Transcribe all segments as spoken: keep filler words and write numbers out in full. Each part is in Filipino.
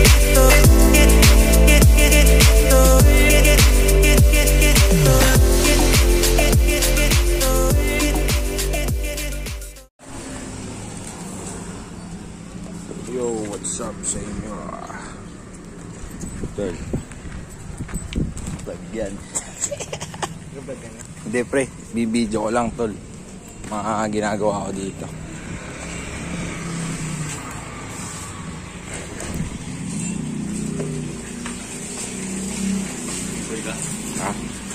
Yo, what's up sa inyo? Tol. Vlog yan. Hindi pre, bibidyo ko lang tol. Mga ginagawa ko dito. Ha?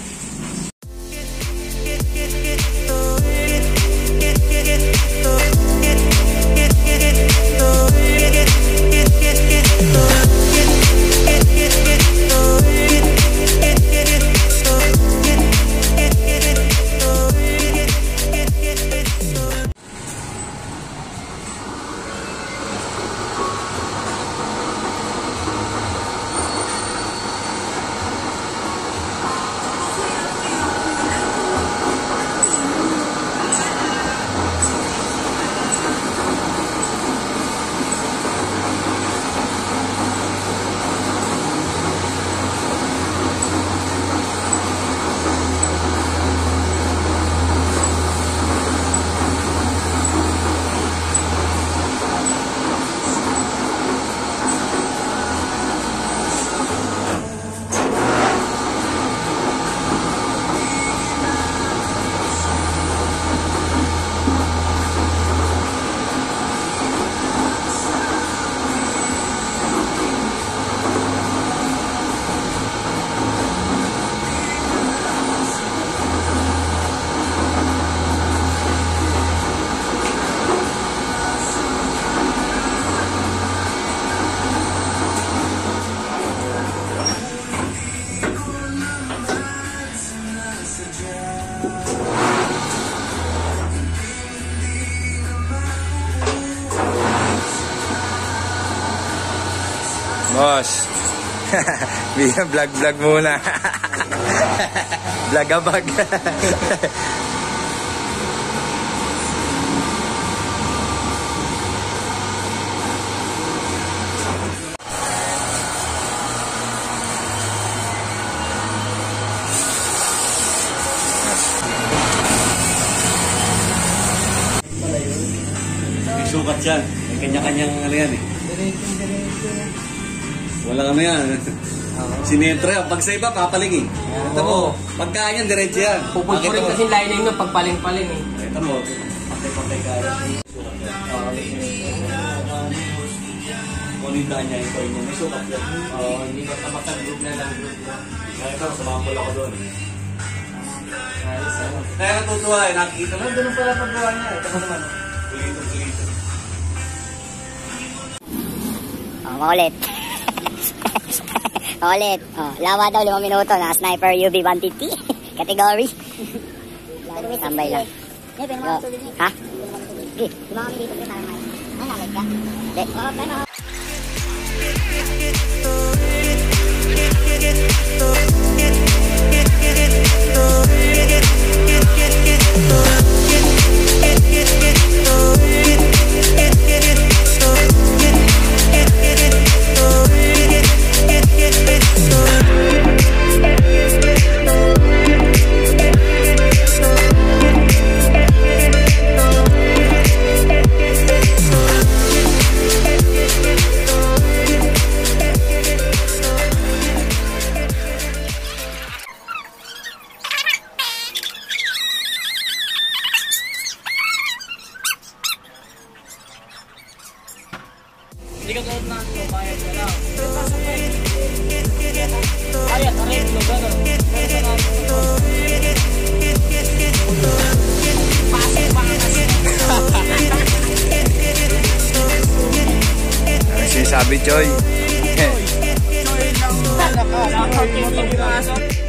Boss, bigyan vlog-vlog muna. Vlog-abag. May sukat yan. May kanya-kanyang ano yan eh. Walang ano yan. Sinetra. Pag sa iba, papaling eh. Ito mo, pagkaan yan, diretso yan. Pupulpurin kasi lining nyo pag paling-paling eh. Ito mo, patay-patay kaya. Kung yung daan niya, ito yun. May sukat yan. Oo, hindi ka tamatag group na lang group na. Kaya ito, sumambol ako doon. Kaya natutuwa eh, nakikita mo. Ganun pala paggawa niya. Ito mo naman. Kulito-kulito. Oh, maulit. Maulit. Oh, lawa daw, limang minuto na sniper U B one fifty category. Tambay lang. Oh. Ha? Di. Limang minuto para may. Ano nalit ka? Di. Oh, pero. Hindi ka tulad na ito, bayad ka lang. Bayad, aray, ito, gano'n. Pero sa natin ito. Pasok pa nga kasi. Ano sinasabi, Choy? Choy lang. Choy lang.